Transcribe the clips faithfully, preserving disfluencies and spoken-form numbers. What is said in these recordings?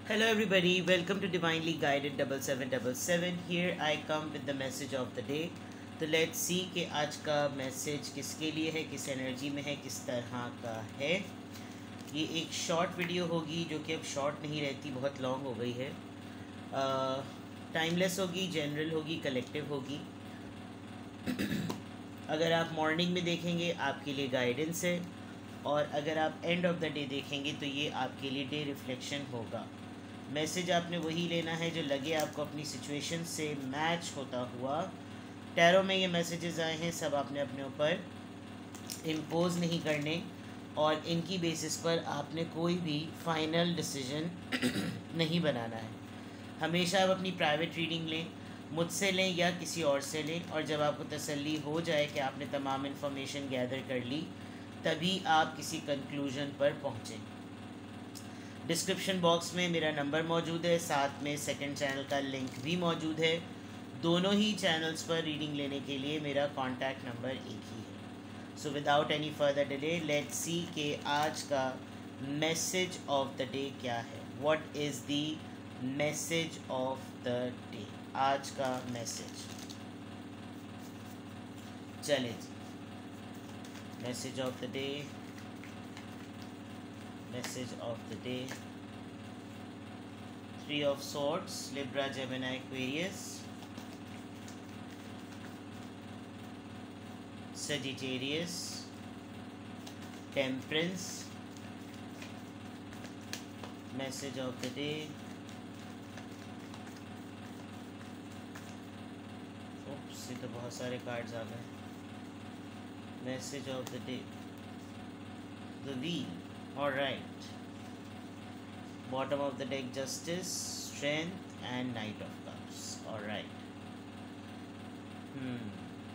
Hello everybody, welcome to Divinely Guided double seven double seven. Here I come with the message of the day. तो let's see कि आज का message किसके लिए है, किस एनर्जी में है, किस तरह का है। ये एक शॉर्ट वीडियो होगी जो कि अब शॉर्ट नहीं रहती, बहुत लॉन्ग हो गई है। टाइमलेस होगी, जनरल होगी, कलेक्टिव होगी। अगर आप मॉर्निंग में देखेंगे आपके लिए गाइडेंस है, और अगर आप एंड ऑफ द डे देखेंगे तो ये आपके लिए डे रिफ्लेक्शन होगा। मैसेज आपने वही लेना है जो लगे आपको अपनी सिचुएशन से मैच होता हुआ। टैरो में ये मैसेजेस आए हैं, सब आपने अपने ऊपर इम्पोज नहीं करने, और इनकी बेसिस पर आपने कोई भी फाइनल डिसीजन नहीं बनाना है। हमेशा आप अपनी प्राइवेट रीडिंग लें, मुझसे लें या किसी और से लें, और जब आपको तसल्ली हो जाए कि आपने तमाम इन्फॉर्मेशन गैदर कर ली, तभी आप किसी कंक्लूजन पर पहुँचें। डिस्क्रिप्शन बॉक्स में मेरा नंबर मौजूद है, साथ में सेकंड चैनल का लिंक भी मौजूद है। दोनों ही चैनल्स पर रीडिंग लेने के लिए मेरा कॉन्टैक्ट नंबर एक ही है। So without any further delay let's see कि आज का मैसेज ऑफ द डे क्या है। What is the message of the day? आज का मैसेज, चले जी। Message of the day, message of the day: three of swords, Libra, Gemini, Aquarius, Sagittarius, Temperance. Message of the day: oops, ये तो बहुत सारे कार्ड्स आ गए। Message of the day: the wheel. Alright. Bottom of the deck, Justice, Strength, and Knight of Cups. Alright. Hmm.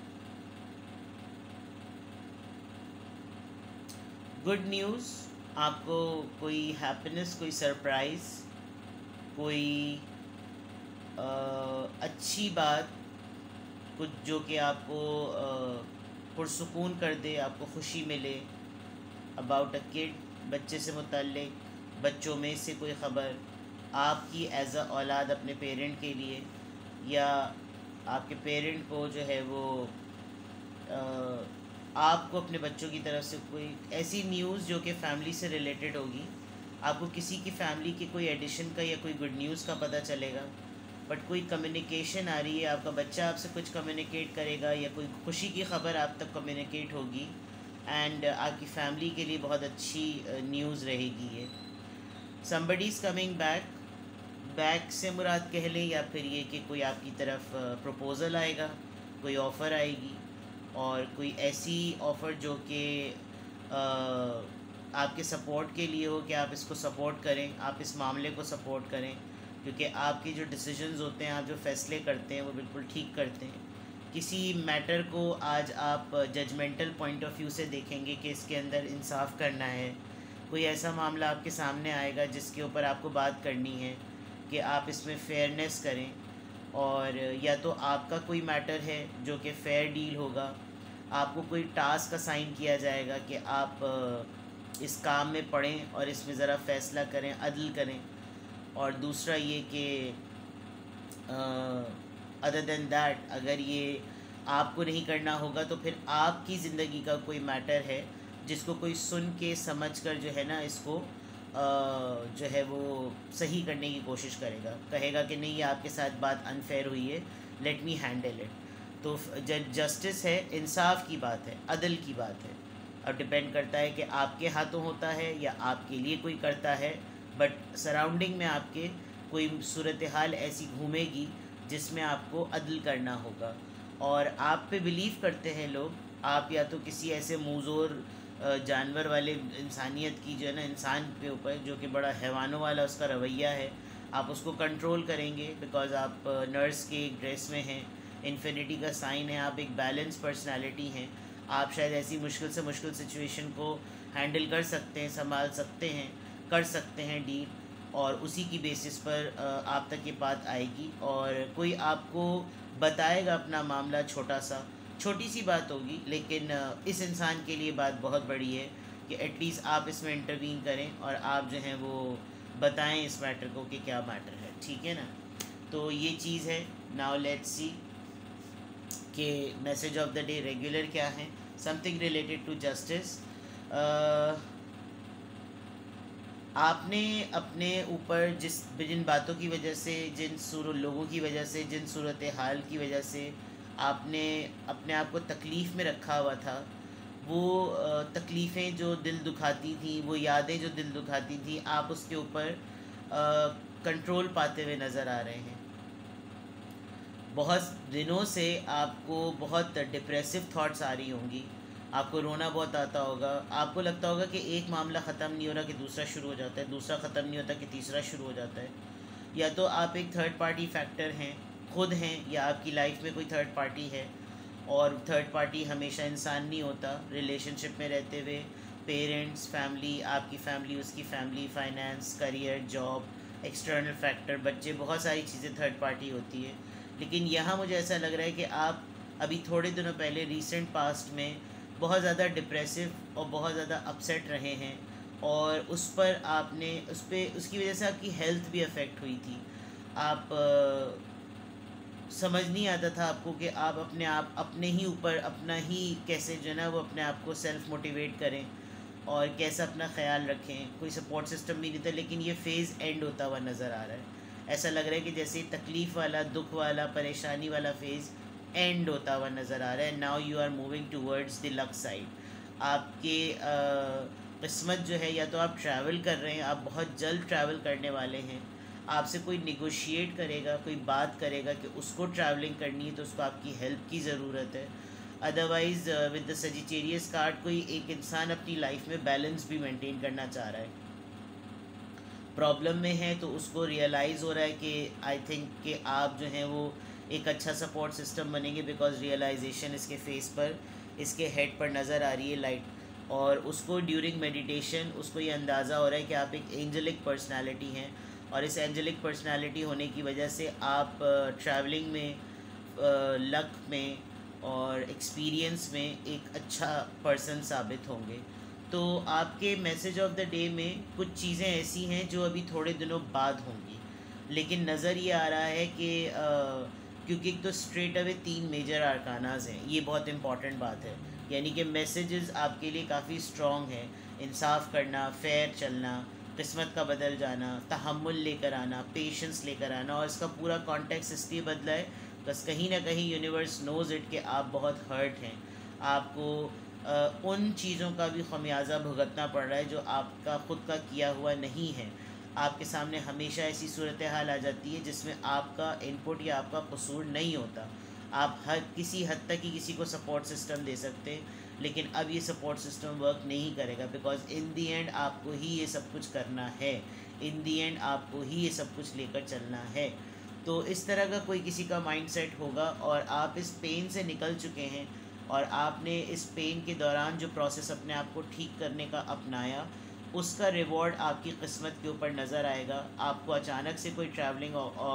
Good news. आपको कोई happiness, कोई surprise, कोई आ, अच्छी बात, कुछ जो कि आपको पुरसुकून कर दे, आपको खुशी मिले। अबाउट अ किड, बच्चे से मुतल्लिक, बच्चों में से कोई ख़बर आपकी एज अ औलाद अपने पेरेंट के लिए, या आपके पेरेंट को जो है वो आ, आपको अपने बच्चों की तरफ से कोई ऐसी न्यूज़ जो कि फ़ैमिली से रिलेटेड होगी। आपको किसी की फ़ैमिली के कोई एडिशन का या कोई गुड न्यूज़ का पता चलेगा, बट कोई कम्युनिकेशन आ रही है, आपका बच्चा आपसे कुछ कम्युनिकेट करेगा, या कोई खुशी की ख़बर आप तक कम्युनिकेट होगी, एंड uh, आपकी फैमिली के लिए बहुत अच्छी न्यूज़ uh, रहेगी ये। Somebody is coming back. Back से मुराद कह लें, या फिर ये कि कोई आपकी तरफ प्रपोज़ल uh, आएगा, कोई ऑफ़र आएगी, और कोई ऐसी ऑफ़र जो कि uh, आपके सपोर्ट के लिए हो, कि आप इसको सपोर्ट करें, आप इस मामले को सपोर्ट करें, क्योंकि आपके जो डिसीजंस होते हैं, आप जो फ़ैसले करते हैं, वो बिल्कुल ठीक करते हैं। किसी मैटर को आज आप जजमेंटल पॉइंट ऑफ व्यू से देखेंगे कि इसके अंदर इंसाफ करना है। कोई ऐसा मामला आपके सामने आएगा जिसके ऊपर आपको बात करनी है कि आप इसमें फेयरनेस करें, और या तो आपका कोई मैटर है जो कि फ़ेयर डील होगा, आपको कोई टास्क असाइन किया जाएगा कि आप इस काम में पढ़ें और इसमें ज़रा फ़ैसला करें, अदल करें। और दूसरा ये कि अदर देन दैट, अगर ये आपको नहीं करना होगा तो फिर आपकी ज़िंदगी का कोई मैटर है जिसको कोई सुन के समझ कर जो है ना, इसको आ, जो है वो सही करने की कोशिश करेगा, कहेगा कि नहीं, ये आपके साथ बात अनफेयर हुई है, लेट मी हैंडल इट। तो जस्टिस है, इंसाफ की बात है, अदल की बात है। अब डिपेंड करता है कि आपके हाथों होता है या आपके लिए कोई करता है, बट सराउंडिंग में आपके कोई सूरत हाल ऐसी घूमेगी जिसमें आपको अदल करना होगा। और आप पे बिलीव करते हैं लोग, आप या तो किसी ऐसे मुज़ोर जानवर वाले इंसानियत की जो है ना, इंसान के ऊपर जो कि बड़ा हैवानों वाला उसका रवैया है, आप उसको कंट्रोल करेंगे बिकॉज़ आप नर्स के एक ड्रेस में हैं, इन्फिनिटी का साइन है, आप एक बैलेंस पर्सनालिटी हैं। आप शायद ऐसी मुश्किल से मुश्किल सिचुएशन को हैंडल कर सकते हैं, संभाल सकते हैं, कर सकते हैं डील, और उसी की बेसिस पर आप तक ये बात आएगी, और कोई आपको बताएगा अपना मामला। छोटा सा छोटी सी बात होगी, लेकिन इस इंसान के लिए बात बहुत बड़ी है कि एटलीस्ट आप इसमें इंटरवीन करें और आप जो हैं वो बताएं इस मैटर को कि क्या मैटर है, ठीक है ना। तो ये चीज़ है। नाउ लेट्स सी कि message of the day regular क्या है। Something related to justice. आपने अपने ऊपर जिस जिन बातों की वजह से, जिन सूर लोगों की वजह से, जिन सूरत हाल की वजह से आपने अपने आप को तकलीफ़ में रखा हुआ था, वो तकलीफ़ें जो दिल दुखाती थी, वो यादें जो दिल दुखाती थी, आप उसके ऊपर कंट्रोल पाते हुए नज़र आ रहे हैं। बहुत दिनों से आपको बहुत डिप्रेसिव थॉट्स आ रही होंगी, आपको रोना बहुत आता होगा, आपको लगता होगा कि एक मामला ख़त्म नहीं हो रहा कि दूसरा शुरू हो जाता है, दूसरा ख़त्म नहीं होता कि तीसरा शुरू हो जाता है। या तो आप एक थर्ड पार्टी फैक्टर हैं, खुद हैं, या आपकी लाइफ में कोई थर्ड पार्टी है। और थर्ड पार्टी हमेशा इंसान नहीं होता। रिलेशनशिप में रहते हुए पेरेंट्स, फैमिली, आपकी फैमिली, उसकी family, finance, career, job, external factor, बच्चे, बहुत सारी चीज़ें थर्ड पार्टी होती है। लेकिन यहाँ मुझे ऐसा लग रहा है कि आप अभी थोड़े दिनों पहले रिसेंट पास्ट में बहुत ज़्यादा डिप्रेसिव और बहुत ज़्यादा अपसेट रहे हैं, और उस पर आपने उस पर उसकी वजह से आपकी हेल्थ भी अफेक्ट हुई थी। आप आ, समझ नहीं आता था आपको कि आप अपने आप अपने ही ऊपर अपना ही कैसे जो है ना वो अपने आप को सेल्फ मोटिवेट करें और कैसे अपना ख्याल रखें। कोई सपोर्ट सिस्टम भी नहीं था। लेकिन ये फ़ेज़ एंड होता हुआ नज़र आ रहा है। ऐसा लग रहा है कि जैसे तकलीफ़ वाला, दुख वाला, परेशानी वाला फ़ेज़ एंड होता हुआ नज़र आ रहा है। Now you are moving towards the luck side. आपके किस्मत जो है, या तो आप ट्रैवल कर रहे हैं, आप बहुत जल्द ट्रैवल करने वाले हैं। आपसे कोई निगोशिएट करेगा, कोई बात करेगा कि उसको ट्रैवलिंग करनी है, तो उसको आपकी हेल्प की ज़रूरत है। Otherwise with the Sagittarius card, कोई एक इंसान अपनी लाइफ में बैलेंस भी मेंटेन करना चाह रहा है, प्रॉब्लम में है, तो उसको रियलाइज़ हो रहा है कि आई थिंक कि आप जो हैं वो एक अच्छा सपोर्ट सिस्टम बनेंगे, बिकॉज रियलाइजेशन इसके फेस पर, इसके हेड पर नज़र आ रही है लाइट। और उसको ड्यूरिंग मेडिटेशन उसको ये अंदाज़ा हो रहा है कि आप एक एंजलिक पर्सनालिटी हैं, और इस एंजलिक पर्सनालिटी होने की वजह से आप ट्रैवलिंग uh, में, लक uh, में और एक्सपीरियंस में एक अच्छा पर्सन साबित होंगे। तो आपके मैसेज ऑफ द डे में कुछ चीज़ें ऐसी हैं जो अभी थोड़े दिनों बाद होंगी, लेकिन नज़र ये आ रहा है कि uh, क्योंकि एक तो स्ट्रेट अवे तीन मेजर आर्कानाज हैं, ये बहुत इंपॉर्टेंट बात है। यानी कि मैसेजेस आपके लिए काफ़ी स्ट्रॉन्ग हैं। इंसाफ करना, फेयर चलना, किस्मत का बदल जाना, तहम्मुल लेकर आना, पेशेंस लेकर आना। और इसका पूरा कॉन्टेक्स्ट इसलिए बदला है बस कहीं ना कहीं यूनिवर्स नोज़ इट कि आप बहुत हर्ट हैं। आपको आ, उन चीज़ों का भी खमियाजा भुगतना पड़ रहा है जो आपका ख़ुद का किया हुआ नहीं है। आपके सामने हमेशा ऐसी सूरत हाल आ जाती है जिसमें आपका इनपुट या आपका कसूर नहीं होता। आप हर किसी हद तक ही किसी को सपोर्ट सिस्टम दे सकते हैं, लेकिन अब ये सपोर्ट सिस्टम वर्क नहीं करेगा, बिकॉज इन दी एंड आपको ही ये सब कुछ करना है। इन दी एंड आपको ही ये सब कुछ लेकर चलना है। तो इस तरह का कोई किसी का माइंडसेट होगा, और आप इस पेन से निकल चुके हैं, और आपने इस पेन के दौरान जो प्रोसेस अपने आप को ठीक करने का अपनाया, उसका रिवॉर्ड आपकी किस्मत के ऊपर नज़र आएगा। आपको अचानक से कोई ट्रैवलिंग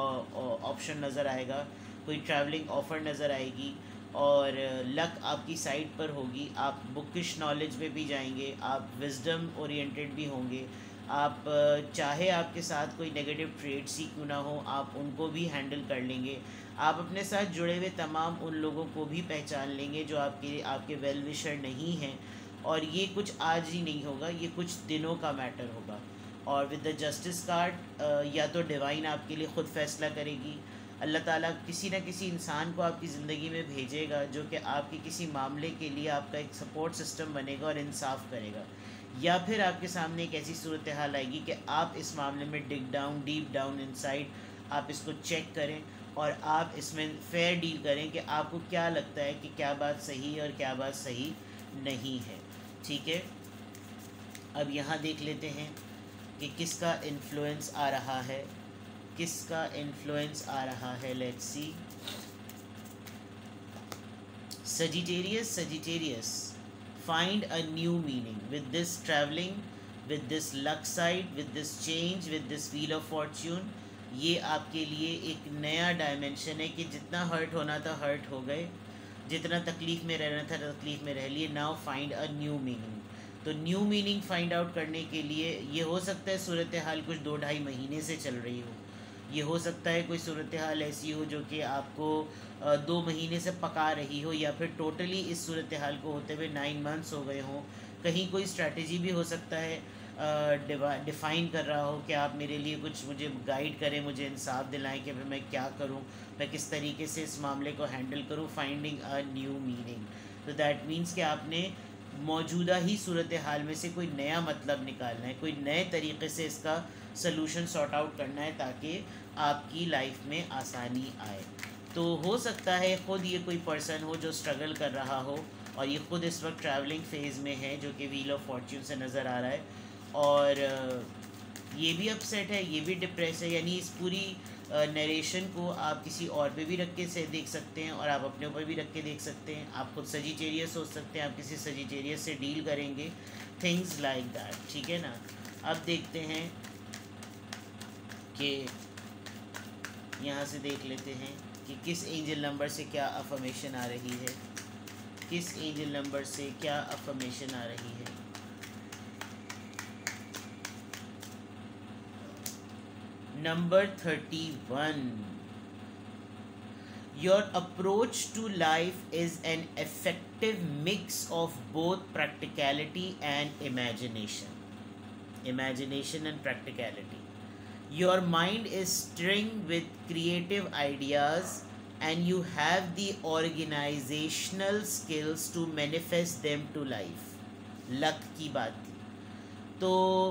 ऑप्शन नज़र आएगा, कोई ट्रैवलिंग ऑफ़र नज़र आएगी, और लक आपकी साइड पर होगी। आप बुकिश नॉलेज में भी जाएंगे, आप विजडम ओरिएंटेड भी होंगे। आप चाहे आपके साथ कोई नेगेटिव ट्रेड्स ही क्यों ना हो, आप उनको भी हैंडल कर लेंगे। आप अपने साथ जुड़े हुए तमाम उन लोगों को भी पहचान लेंगे जो आपके आपके वेल विशर नहीं हैं। और ये कुछ आज ही नहीं होगा, ये कुछ दिनों का मैटर होगा। और विद द जस्टिस कार्ड, या तो डिवाइन आपके लिए ख़ुद फैसला करेगी, अल्लाह ताला किसी न किसी इंसान को आपकी ज़िंदगी में भेजेगा जो कि आपके किसी मामले के लिए आपका एक सपोर्ट सिस्टम बनेगा और इंसाफ करेगा। या फिर आपके सामने एक ऐसी सूरत हाल आएगी कि आप इस मामले में dig down, deep down inside आप इसको चेक करें, और आप इसमें फ़ेयर डील करें कि आपको क्या लगता है कि क्या बात सही है और क्या बात सही नहीं है। ठीक है, अब यहाँ देख लेते हैं कि किसका इन्फ्लुएंस आ रहा है, किसका इन्फ्लुएंस आ रहा है। Let's see. Sagittarius, Sagittarius, find a new meaning with this traveling, with this luck side, with this change, with this wheel of fortune। ये आपके लिए एक नया डायमेंशन है कि जितना हर्ट होना था हर्ट हो गए, जितना तकलीफ़ में रहना था तकलीफ़ में रह लिए। Now find a new meaning. तो न्यू मीनिंग फाइंड आउट करने के लिए ये हो सकता है सूरत हाल कुछ दो ढाई महीने से चल रही हो, ये हो सकता है कोई सूरत हाल ऐसी हो जो कि आपको अ, दो महीने से पका रही हो, या फिर टोटली इस सूरत हाल को होते हुए नाइन मंथ्स हो गए हों। कहीं कोई स्ट्रैटेजी भी हो सकता है डिफ़ाइन कर रहा हो कि आप मेरे लिए कुछ मुझे गाइड करें, मुझे इंसाफ दिलाएं कि मैं क्या करूं, मैं किस तरीके से इस मामले को हैंडल करूं, फाइंडिंग अ न्यू मीनिंग। तो दैट मीन्स कि आपने मौजूदा ही सूरत हाल में से कोई नया मतलब निकालना है, कोई नए तरीके से इसका सलूशन सॉर्ट आउट करना है ताकि आपकी लाइफ में आसानी आए। तो हो सकता है ख़ुद ये कोई पर्सन हो जो स्ट्रगल कर रहा हो और ये ख़ुद इस वक्त ट्रैवलिंग फ़ेज़ में है, जो कि व्हील ऑफ फॉर्च्यून से नज़र आ रहा है, और ये भी अपसेट है, ये भी डिप्रेस है। यानी इस पूरी नरेशन को आप किसी और पे भी रख के से देख सकते हैं और आप अपने ऊपर भी रख के देख सकते हैं। आप खुद सजिटेरियस सोच सकते हैं, आप किसी सजिटेरियस से डील करेंगे, थिंग्स लाइक दैट, ठीक है ना। अब देखते हैं कि यहाँ से देख लेते हैं कि किस एंजल नंबर से क्या अफर्मेशन आ रही है, किस एंजल नंबर से क्या अफर्मेशन आ रही है। Number thirty one, your approach to life is an effective mix of both practicality and imagination. Imagination and practicality. Your mind is stirring with creative ideas and you have the organizational skills to manifest them to life. Luck की बात थी। तो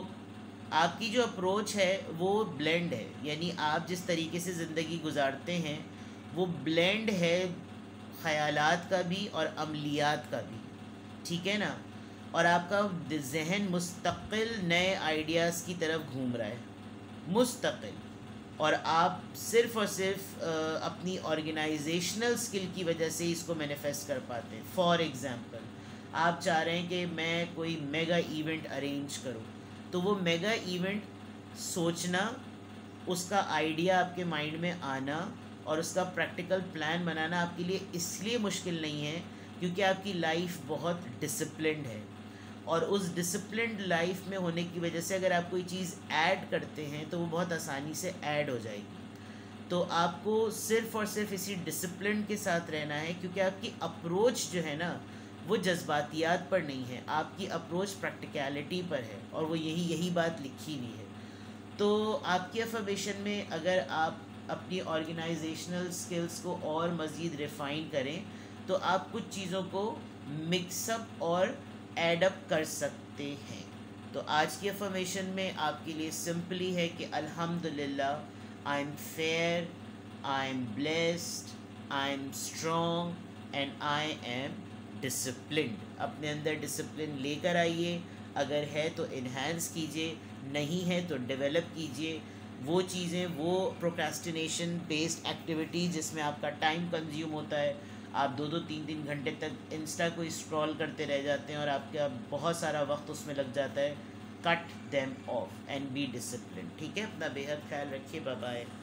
आपकी जो approach है वो blend है, यानी आप जिस तरीके से ज़िंदगी गुजारते हैं वो ब्लेंड है ख़यालात का भी और अमलियात का भी, ठीक है ना। और आपका जहन मुस्तकिल नए आइडियाज़ की तरफ घूम रहा है, मुस्तकिल, और आप सिर्फ़ और सिर्फ अपनी ऑर्गेनाइजेशनल स्किल की वजह से इसको मैनिफेस्ट कर पाते हैं। फॉर एग्ज़ाम्पल, आप चाह रहे हैं कि मैं कोई मेगा इवेंट अरेंज करूं, तो वो मेगा इवेंट सोचना, उसका आइडिया आपके माइंड में आना और उसका प्रैक्टिकल प्लान बनाना आपके लिए इसलिए मुश्किल नहीं है क्योंकि आपकी लाइफ बहुत डिसिप्लिन्ड है, और उस डिसिप्लिन्ड लाइफ में होने की वजह से अगर आप कोई चीज़ ऐड करते हैं तो वो बहुत आसानी से ऐड हो जाएगी। तो आपको सिर्फ़ और सिर्फ इसी डिसिप्लिन के साथ रहना है, क्योंकि आपकी अप्रोच जो है ना वो जज्बातियात पर नहीं है, आपकी अप्रोच प्रैक्टिकलिटी पर है, और वो यही यही बात लिखी हुई है। तो आपकी अफर्मेशन में अगर आप अपनी ऑर्गेनाइजेशनल स्किल्स को और मज़ीद रिफ़ाइन करें तो आप कुछ चीज़ों को मिक्सअप और एडअप कर सकते हैं। तो आज की अफर्मेशन में आपके लिए सिंपली है कि अल्हम्दुलिल्लाह, I am fair, I am blessed, I am strong and I am disciplined. अपने अंदर डिसिप्लिन लेकर आइए, अगर है तो इन्हांस कीजिए, नहीं है तो डेवलप कीजिए। वो चीज़ें, वो प्रोक्रेस्टिनेशन बेस्ड एक्टिविटी जिसमें आपका टाइम कंज्यूम होता है, आप दो दो तीन तीन घंटे तक इंस्टा को स्क्रॉल करते रह जाते हैं और आपका बहुत सारा वक्त उसमें लग जाता है, cut them off and be discipline, ठीक है। अपना बेहद ख्याल रखिए, बाय बाय।